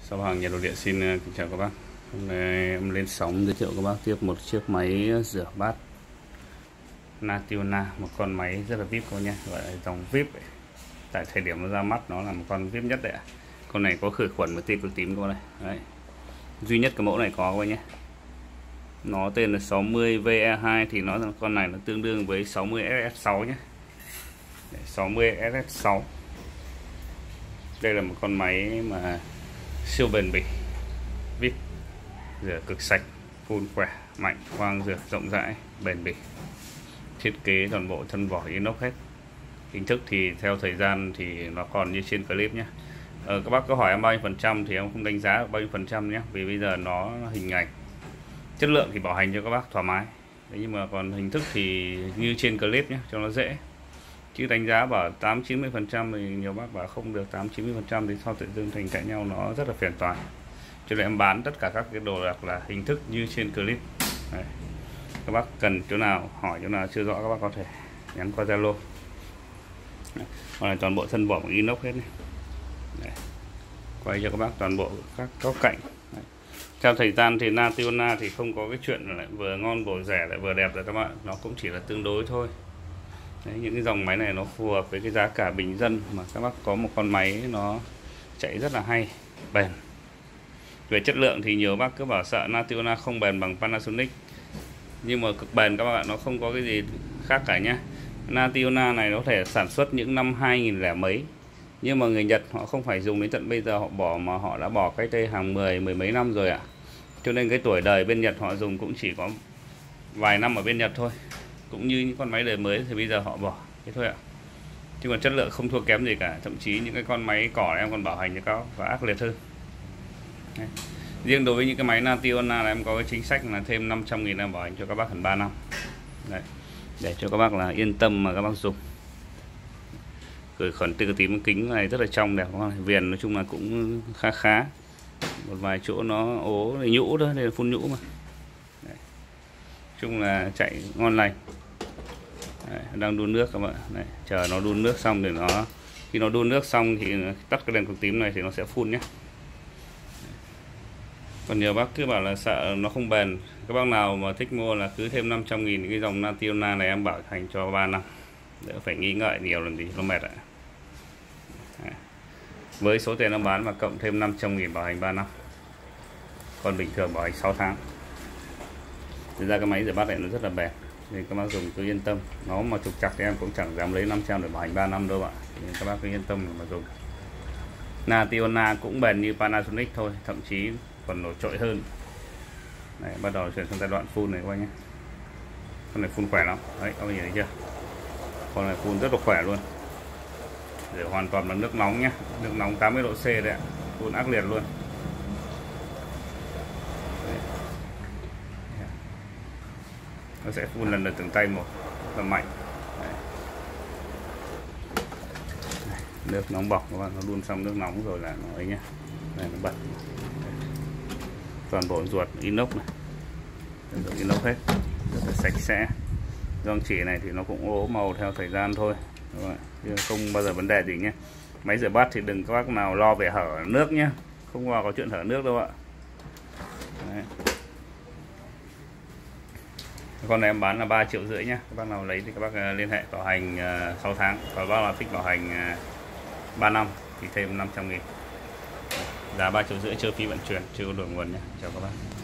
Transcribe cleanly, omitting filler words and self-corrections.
Shop hàng nhiệt độ điện xin kính chào các bác. Hôm nay em lên sóng giới thiệu các bác tiếp một chiếc máy rửa bát Nationa, một con máy rất là VIP các nhé, gọi là dòng VIP ấy. Tại thời điểm nó ra mắt nó là một con VIP nhất đấy ạ. Con này có khử khuẩn và tia cực tím các bác này. Đấy. Duy nhất cái mẫu này có các bác nhé. Nó tên là 60 VE2 thì con này nó tương đương với 60 SS6 nhé. 60 SS6. Đây là một con máy mà siêu bền bỉ, VIP, rửa cực sạch, phun khỏe, mạnh, khoang rửa rộng rãi, bền bỉ. Thiết kế toàn bộ thân vỏ inox hết. Hình thức thì theo thời gian thì nó còn như trên clip nhé. Các bác có hỏi em bao nhiêu phần trăm thì em không đánh giá bao nhiêu phần trăm nhé, vì bây giờ nó hình ảnh, chất lượng thì bảo hành cho các bác thoải mái. Đấy, nhưng mà còn hình thức thì như trên clip nhé, cho nó dễ. Chứ đánh giá bảo 80-90% thì nhiều bác bảo không được 80-90% thì sau tự dưng thành cãi nhau, nó rất là phiền toái. Cho nên em bán tất cả các cái đồ đạc là hình thức như trên clip. Đấy. Các bác cần chỗ nào, hỏi chỗ nào chưa rõ các bác có thể nhắn qua Zalo. Còn là toàn bộ thân vỏ bằng inox hết này. Đấy. Quay cho các bác toàn bộ các góc cạnh. Đấy. Theo thời gian thì Nationa thì không có cái chuyện là lại vừa ngon vừa rẻ lại vừa đẹp rồi các bạn, nó cũng chỉ là tương đối thôi. Đấy, những cái dòng máy này nó phù hợp với cái giá cả bình dân mà các bác có một con máy nó chạy rất là hay, bền. Về chất lượng thì nhiều bác cứ bảo sợ Nationa không bền bằng Panasonic, nhưng mà cực bền các bạn, nó không có cái gì khác cả nhá. Nationa này nó có thể sản xuất những năm 2000 lẻ mấy, nhưng mà người Nhật họ không phải dùng đến tận bây giờ họ bỏ, mà họ đã bỏ cách đây hàng mười mấy năm rồi ạ. Cho nên cái tuổi đời bên Nhật họ dùng cũng chỉ có vài năm ở bên Nhật thôi. Cũng như những con máy đời mới thì bây giờ họ bỏ thế thôi ạ. Chứ còn chất lượng không thua kém gì cả, thậm chí những cái con máy cỏ này em còn bảo hành cho các và ác liệt hơn. Đấy. Riêng đối với những cái máy Nationa là em có cái chính sách là thêm 500.000 em bảo hành cho các bác hẳn 3 năm. Đấy. Để cho các bác là yên tâm mà các bác dùng. Khử khuẩn tia tím kính này rất là trong đẹp, viền nói chung là cũng khá. Một vài chỗ nó ố nhũ đó, đây là phun nhũ mà. Đấy. Chung là chạy ngon lành. Đấy, đang đun nước các bạn. Đấy, chờ nó đun nước xong để nó, khi nó đun nước xong thì tắt cái đèn cực tím này thì nó sẽ phun nhé. Còn nhiều bác cứ bảo là sợ nó không bền, các bác nào mà thích mua là cứ thêm 500.000 cái dòng Nationa này em bảo hành cho 3 năm, đỡ phải nghĩ ngợi nhiều làm gì nó mệt ạ. Với số tiền em bán mà cộng thêm 500.000 bảo hành 3 năm, còn bình thường bảo hành 6 tháng. Thực ra cái máy rửa bát này nó rất là bền, nên các bác dùng cứ yên tâm. Nó mà trục trặc thì em cũng chẳng dám lấy 500 để bảo hành 3 năm đâu ạ. Nên các bác cứ yên tâm mà dùng. Nationa cũng bền như Panasonic thôi, thậm chí còn nổi trội hơn. Đấy, bắt đầu chuyển sang giai đoạn phun này các bác nhé. Con này phun khỏe lắm. Đấy, các bác nhìn thấy chưa? Con này phun rất là khỏe luôn. Rửa hoàn toàn bằng nước nóng nhé, nước nóng 80 độ C đấy ạ, phun ác liệt luôn. Đấy. Nó sẽ phun lần lượt từng tay một, rất là mạnh. Đấy. Nước nóng bỏng các bạn, nó đun xong nước nóng rồi là nó ấy nhá, này nó bật. Đấy. Toàn bộ ruột inox này, ruột inox hết, rất là sạch sẽ. Găng chỉ này thì nó cũng ố màu theo thời gian thôi, chứ không bao giờ vấn đề gì nhé. Máy rửa bát thì đừng các bác nào lo về hở nước nhé, không có chuyện hở nước đâu ạ. Đấy. Con này em bán là 3,5 triệu nhé. Các bác nào lấy thì các bác liên hệ bảo hành 6 tháng. Và bác nào thích bảo hành 3 năm thì thêm 500.000. Giá 3,5 triệu, chưa phí vận chuyển, chưa có đổi nguồn nhé. Chào các bác.